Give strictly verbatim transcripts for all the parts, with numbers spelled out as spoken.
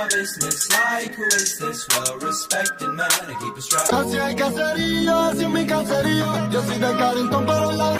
business like, who is this well-respected man? I keep a strap. Así hay cacerío, así es mi caserío. Yo soy de Carrington, pero la...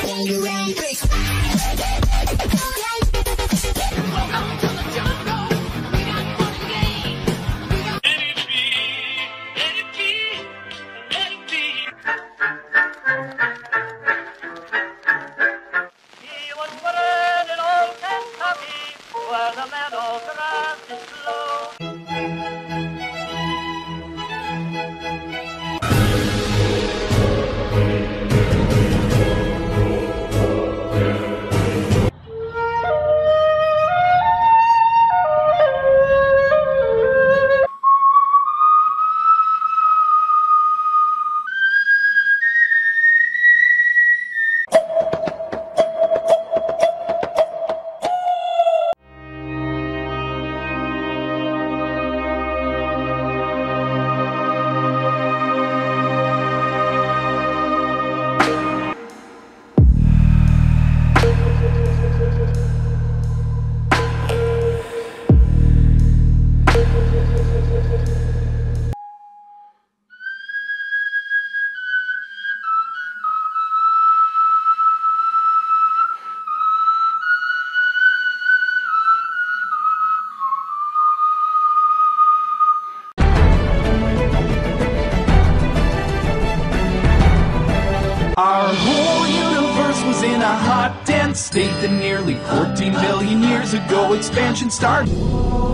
Our whole universe was in a hot, dense state that nearly fourteen billion years ago expansion started.